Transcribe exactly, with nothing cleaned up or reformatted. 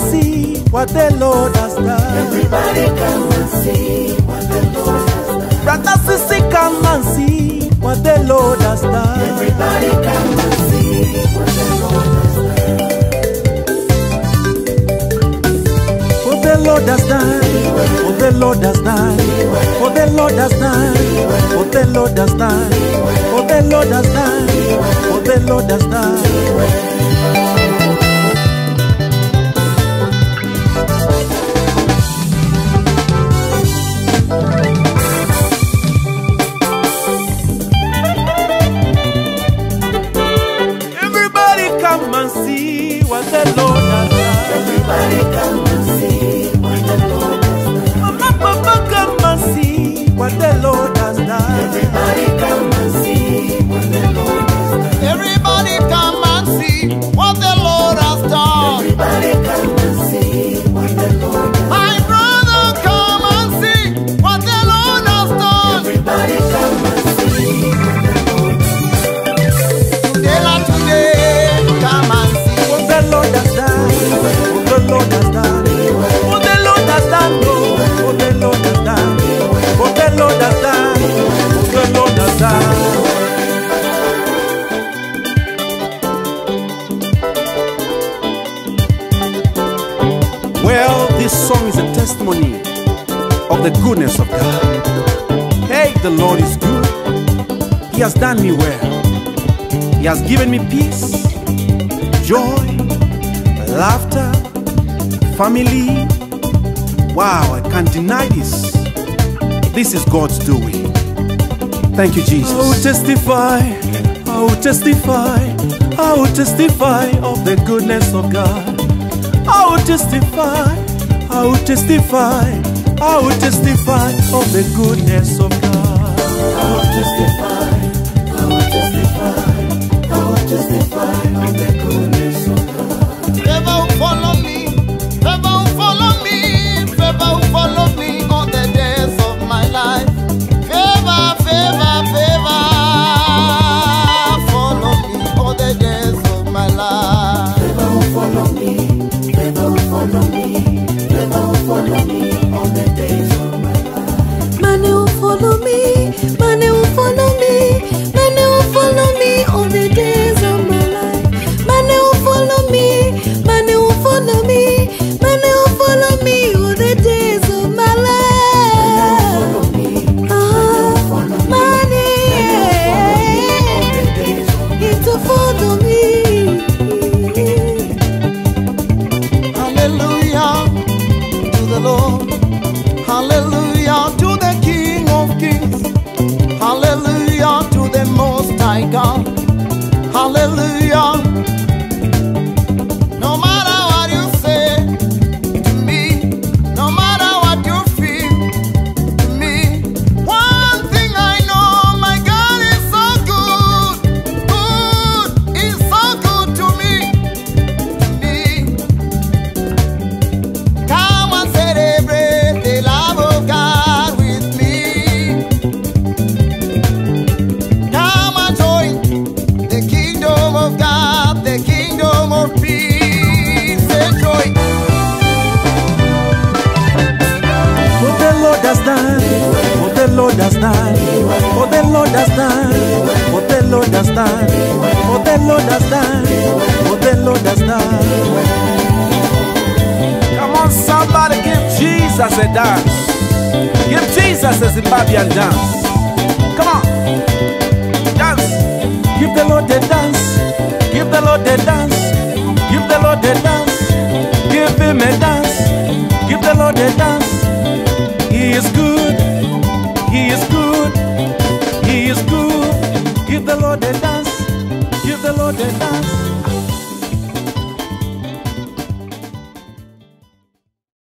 see what the Lord has done. Everybody come and see what the Lord has done. Brother Sissy, come and see what the Lord has done. Everybody come and see what the Lord has done. What the Lord has done. What the Lord has done. What the Lord has done. What the Lord has done. What the Lord has done. What the Lord has done. Everybody come and see what the Lord has done. Everybody come and see what the Lord has done. Mama, Papa, come and see what the Lord has done. Everybody come and see what the Lord has done. Everybody come and see what the Lord has done. Everybody come and see what the Lord has done. My brother, come and see what the Lord has done. Everybody come and see what the Lord has done. Today, like today, come and see What the Lord has done. What the Lord has done. What the Lord has done. Oh, what the Lord has done. What the Lord has done. What the Lord has done. Well, this song is a testimony of the goodness of God. Hey, the Lord is good. He has done me well. He has given me peace, joy, laughter, family. Wow, I can't deny this. This is God's doing. Thank you, Jesus. I will testify, I will testify, I will testify of the goodness of God. I will testify, I will testify, I will testify of the goodness of God. I will testify, I will testify, I will testify of the goodness of God. favor will follow me, favor will follow me, favor will follow me all the days of my life. Favor, favor, favor, follow me all the days of my life. Favor will follow me, favor will follow me, favor will follow me all the days of my life. Money will follow me, money will follow me, money will follow me all the days of my life. Money will follow me, money will follow me, money will follow me all the days of my life. Follow me, Ah, follow me, money, all the days of my it will follow me. Hallelujah to the Lord. Hallelujah to the King of Kings. Hallelujah to the Most High God. Hallelujah. No matter what you say to me, no matter what you feel to me, one thing I know, my God is so good, good, is so good to me, to me. Come and celebrate the love of God with me. Come and join the kingdom of God, the kingdom of peace and joy. What the Lord has done, what the Lord has done, what the Lord has done, what the Lord has done, what the Lord has done, what the Lord has done. Come on, somebody, give Jesus a dance. Give Jesus a Zimbabwean dance. Come on, dance. Give the Lord a dance. Give the Lord a dance. Give the Lord a dance.